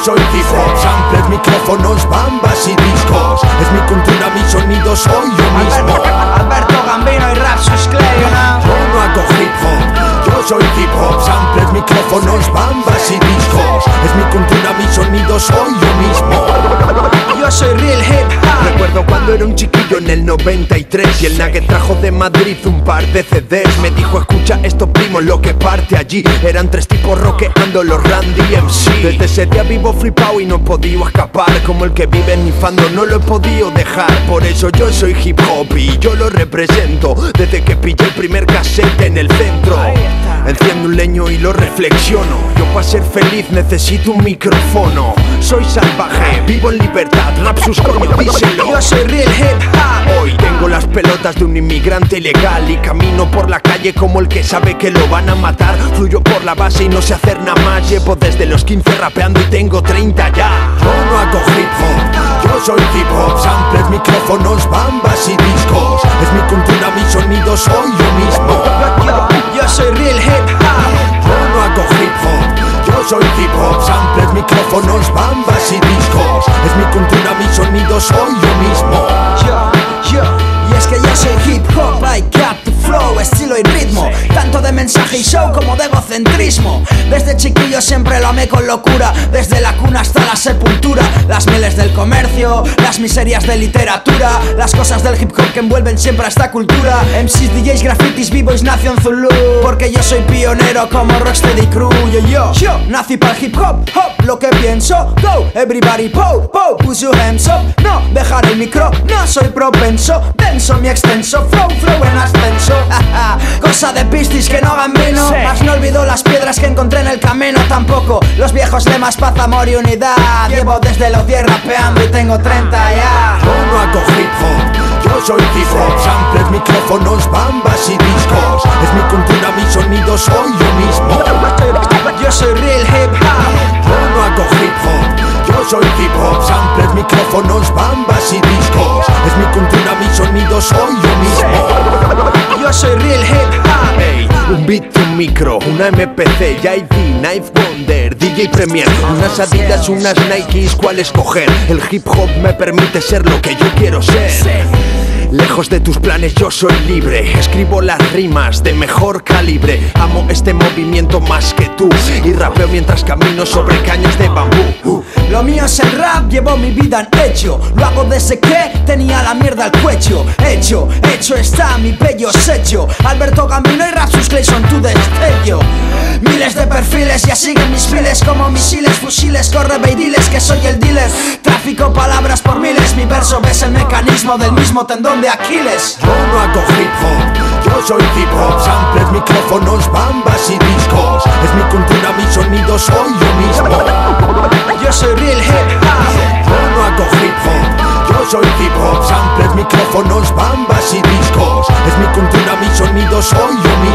soy hip hop, samples, micrófonos, bambas y discos. Es mi cultura, mi sonido, soy yo mismo. Alberto Gambino y Rapsus Clay, ¿no? Yo no hago hip hop, yo soy hip hop, samples, micrófonos, bambas y discos. Es mi cultura, mi sonido, soy yo mismo. Yo soy real hip hop. Recuerdo cuando era un chiquillo en el 93 y el Nugget trajo de Madrid un par de CDs. Me dijo, escucha esto primo, lo que parte allí. Eran tres tipos rockeando los Randy MC. Desde ese día vivo flipado y no he podido escapar. Como el que vive en mi fandom no lo he podido dejar. Por eso yo soy hip hop y yo lo represento. Desde que pillé el primer cassette en el centro. Enciendo un leño y lo reflexiono. Yo para ser feliz necesito un micrófono. Soy salvaje, vivo en libertad. Rapsus, coño, díselo. Yo soy real hip hop. Hoy tengo las pelotas de un inmigrante ilegal y camino por la calle como el que sabe que lo van a matar. Fluyo por la base y no sé hacer nada más. Llevo desde los 15 rapeando y tengo 30 ya. Yo no hago hip hop, yo soy hip hop, samples, micrófonos, bambas y discos. Es mi cultura, mi sonido, soy yo mismo. Yo soy real hip hop. Yo no hago hip hop, yo soy hip hop, samples, micrófonos, bambas y discos. Es mi cultura, mi sonido, soy yo mismo. Y es que yo soy hip hop, I got the flow, estilo y ritmo. Tanto de mensaje y show como de egocentrismo. Desde chiquillo siempre lo amé con locura. Desde la cuna hasta la sepultura. Las mieles del comercio, las miserias de literatura. Las cosas del hip hop que envuelven siempre a esta cultura. MCs, DJs, graffitis, b-boys, Nación Zulu. Porque yo soy pionero como Rocksteady Crew. Yo nací para el hip hop, hop, lo que pienso. Go, everybody, po, po, put your hands up. No, dejar el micro, no soy propenso. Denso mi extenso, flow en ascenso. Cosa de pistis que no hagan vino. Más no olvido las piedras que encontré en el camino. Tampoco los viejos lemas paz, amor y unidad. Llevo desde los 10 rapeando y tengo 30 ya. Yo no hago hip hop, yo soy hip hop, samples, micrófonos, bambas y discos. Es mi cultura, mi sonido, soy yo mismo. Yo soy real hip hop. Yo no hago hip hop, yo soy hip hop, samples, micrófonos, bambas y discos. Es mi cultura, mi sonido, soy yo mismo. Yo soy real hip hop. Hey, un beat, un micro, una MPC, JD, Knife Wonder, DJ Premier, unas Adidas, unas Nikes, ¿cuál escoger? El hip hop me permite ser lo que yo quiero ser. Lejos de tus planes yo soy libre. Escribo las rimas de mejor calibre. Amo este movimiento más que tú y rapeo mientras camino sobre cañas de bambú. Lo mío es el rap, llevo mi vida en hecho. Lo hago desde que tenía la mierda al cuello. Hecho está mi bello sello. Alberto Gambino y Rapsus Clay son tu destello. Miles de perfiles, ya siguen mis files como misiles, fusiles, corre ve y diles que soy el dealer. Tráfico palabras por miles, mi verso ves el mecanismo del mismo tendón de Aquiles. Yo no hago hip hop, yo soy hip hop, samples, micrófonos, bambas y discos. Es mi cultura, mi sonido, soy yo mismo. Yo soy real hip hop. Yo no hago hip hop, yo soy hip hop, samples, micrófonos, bambas y discos. Es mi cultura, mi sonido, soy yo mismo.